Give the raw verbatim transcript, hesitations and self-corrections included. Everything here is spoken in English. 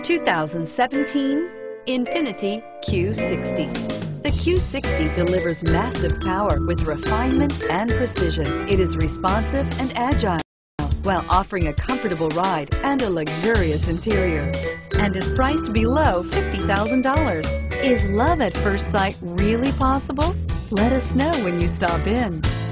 two thousand seventeen Infiniti Q sixty. The Q sixty delivers massive power with refinement and precision. It is responsive and agile while offering a comfortable ride and a luxurious interior, and is priced below fifty thousand dollars. Is love at first sight really possible? Let us know when you stop in.